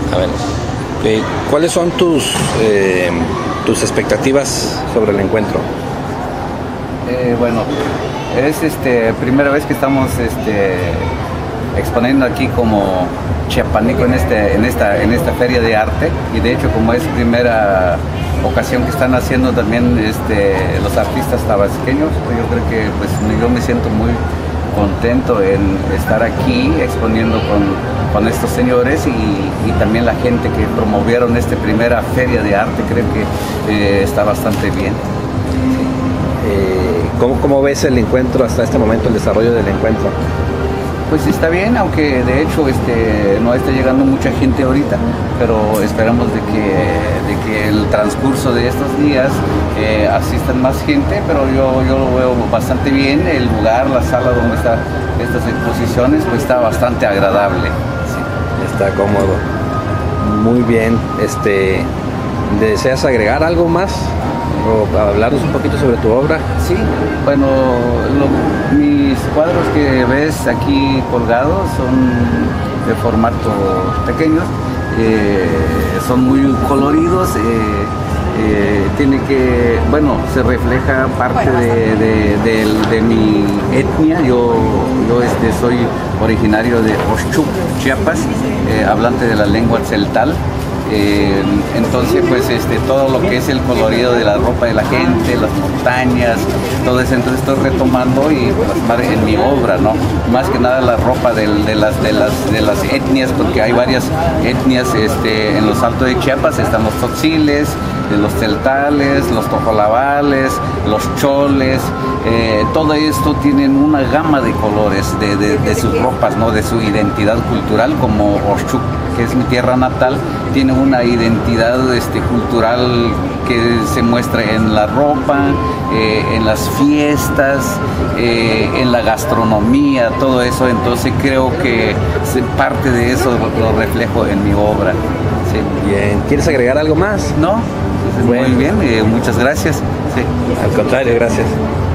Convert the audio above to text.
A ver, ¿cuáles son tus expectativas sobre el encuentro? Bueno, es primera vez que estamos exponiendo aquí como chiapaneco en esta feria de arte, y de hecho, como es primera ocasión que están haciendo también los artistas tabasqueños, pues yo creo que pues yo me siento muy contento en estar aquí exponiendo con estos señores y también la gente que promovieron esta primera feria de arte. Creo que está bastante bien. ¿Cómo ves el encuentro hasta este momento, el desarrollo del encuentro? Pues está bien, aunque de hecho no está llegando mucha gente ahorita, pero esperamos de que el transcurso de estos días asistan más gente, pero yo lo veo bastante bien. El lugar, la sala donde están estas exposiciones, pues está bastante agradable. Sí. Está cómodo. Muy bien. ¿Deseas agregar algo más? ¿O hablarnos un poquito sobre tu obra? Sí, bueno, mis cuadros que ves aquí colgados son de formato pequeños, son muy coloridos, se refleja parte de mi etnia. Yo soy originario de Oshchuc, Chiapas, hablante de la lengua tzeltal. Entonces pues todo lo que es el colorido de la ropa de la gente, las montañas, todo eso, entonces estoy retomando y plasmar en mi obra, ¿no? Más que nada la ropa de las etnias, porque hay varias etnias en los altos de Chiapas. Están los tzotziles, los tzeltales, los tojolabales, los choles, todo esto tienen una gama de colores de sus ropas, ¿no? De su identidad cultural, como Oshchuc, que es mi tierra natal, tiene una identidad cultural que se muestra en la ropa, en las fiestas, en la gastronomía, todo eso. Entonces creo que parte de eso lo reflejo en mi obra. Sí. Bien, ¿quieres agregar algo más? No, bueno. Muy bien, muchas gracias. Sí. Al contrario, gracias.